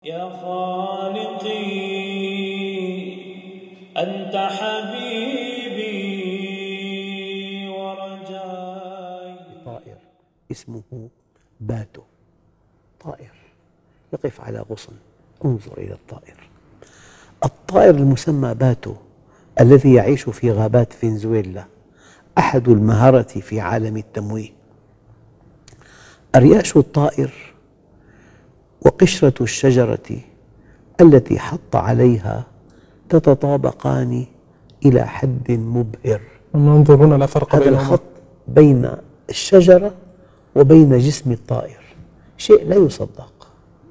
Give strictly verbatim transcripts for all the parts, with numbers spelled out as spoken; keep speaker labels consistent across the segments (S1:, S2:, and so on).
S1: يا خالقي أنت حبيبي ورجائي.
S2: طائر اسمه باتو، طائر يقف على غصن. انظر إلى الطائر. الطائر المسمى باتو الذي يعيش في غابات فنزويلا أحد المهرة في عالم التمويه. أرياش الطائر وقشرة الشجرة التي حط عليها تتطابقان إلى حد مبهر.
S3: ننظر هنا لا فرق
S2: هذا
S3: بينهما.
S2: الخط بين الشجرة وبين جسم الطائر شيء لا يصدق.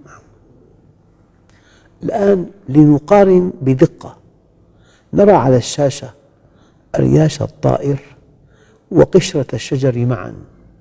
S2: الآن لنقارن بدقة. نرى على الشاشة أرياش الطائر وقشرة الشجر معا.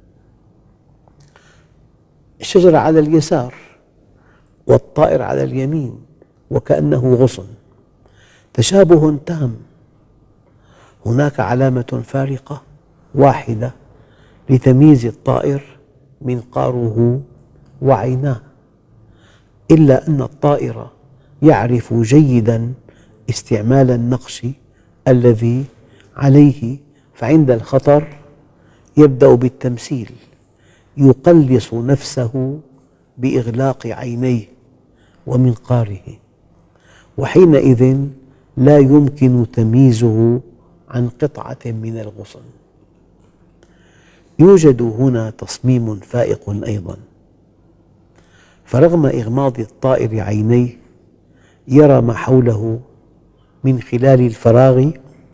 S2: الشجرة على اليسار والطائر على اليمين وكأنه غصن، تشابه تام. هناك علامة فارقة واحدة لتمييز الطائر: منقاره وعيناه. إلا أن الطائر يعرف جيداً استعمال النقش الذي عليه، فعند الخطر يبدأ بالتمثيل، يقلص نفسه بإغلاق عينيه ومنقاره، وحينئذ لا يمكن تمييزه عن قطعة من الغصن. يوجد هنا تصميم فائق أيضاً، فرغم إغماض الطائر عينيه يرى ما حوله من خلال الفراغ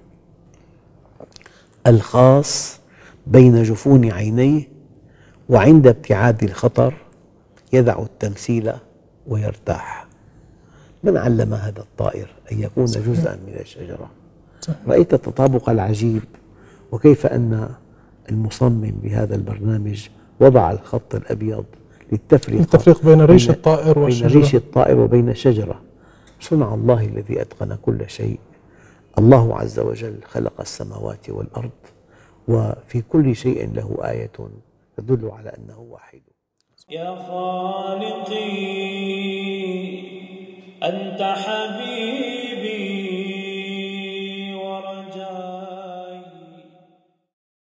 S2: الخاص بين جفون عينيه، وعند ابتعاد الخطر يدع التمثيل ويرتاح. من علم هذا الطائر أن يكون جزءاً من الشجرة؟ رأيت التطابق العجيب، وكيف أن المصمم بهذا البرنامج وضع الخط الأبيض للتفريق
S3: التفريق بين ريش الطائر والشجرة،
S2: بين ريش الطائر وبين الشجرة. صنع الله الذي أتقن كل شيء. الله عز وجل خلق السماوات والأرض، وفي كل شيء له آية تدل على أنه واحد.
S1: يا خالقي أنت حبيبي